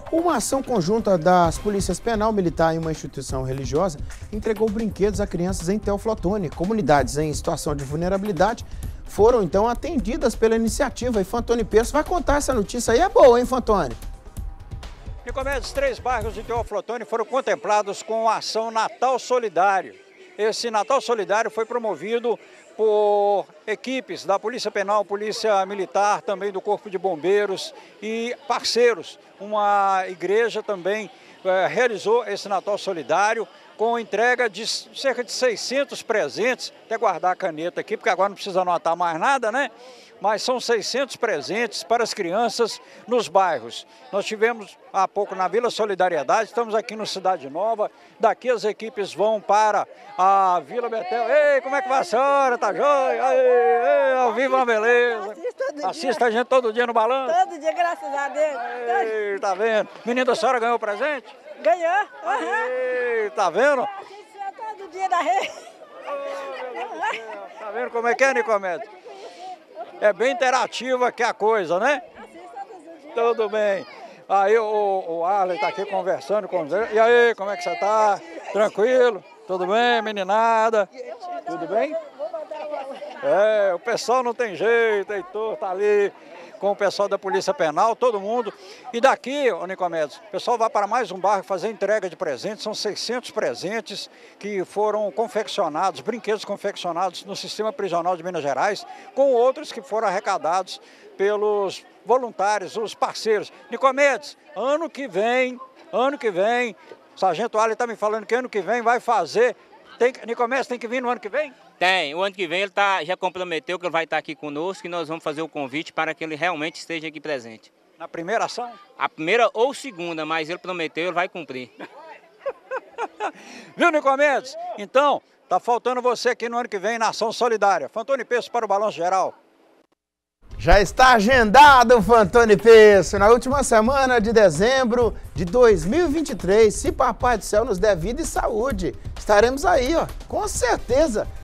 Uma ação conjunta das polícias penal, militar e uma instituição religiosa entregou brinquedos a crianças em Teoflotone. Comunidades em situação de vulnerabilidade foram então atendidas pela iniciativa. E Fantoni Peço vai contar essa notícia aí. É boa, hein, Fantoni? Nicomedes, 3 bairros de Teoflotone foram contemplados com a ação Natal Solidário. Esse Natal Solidário foi promovido por equipes da Polícia Penal, Polícia Militar, também do Corpo de Bombeiros e parceiros. Uma igreja também realizou esse Natal Solidário com entrega de cerca de 600 presentes. Até guardar a caneta aqui, porque agora não precisa anotar mais nada, né? Mas são 600 presentes para as crianças nos bairros. Nós tivemos há pouco na Vila Solidariedade, estamos aqui no Cidade Nova. Daqui as equipes vão para a Vila Betel. Ei, como é que vai a senhora? Tá joia? Ei, ao vivo uma beleza. Assista a gente todo dia no balanço? Todo dia, graças a Deus. Ei, tá vendo? Menina, a senhora ganhou presente? Ganhou. Ei, tá vendo? Todo dia da rede. Tá vendo como é que é, Nicomedes? É bem interativa que é a coisa, né? Tudo bem. Aí o Arley está aqui conversando com você. E aí, como é que você está? Tranquilo? Tudo bem, meninada? Tudo bem? É, o pessoal não tem jeito, Heitor tá ali com o pessoal da Polícia Penal, todo mundo. E daqui, ô Nicomedes, o pessoal vai para mais um bairro fazer entrega de presentes. São 600 presentes que foram confeccionados, brinquedos confeccionados no Sistema Prisional de Minas Gerais, com outros que foram arrecadados pelos voluntários, os parceiros. Nicomedes, ano que vem, o Sargento Ali está me falando que ano que vem vai fazer. Nicomedes, tem que vir no ano que vem? Tem, o ano que vem ele já comprometeu que ele vai estar aqui conosco e nós vamos fazer o convite para que ele realmente esteja aqui presente. Na primeira ação? A primeira ou segunda, mas ele prometeu, ele vai cumprir. Viu, Nicomedes? Então, tá faltando você aqui no ano que vem na ação solidária. Fantoni Peço para o Balanço Geral. Já está agendado, Fantoni Peço, na última semana de dezembro de 2023. Se Papai do Céu nos der vida e saúde, estaremos aí, ó, com certeza,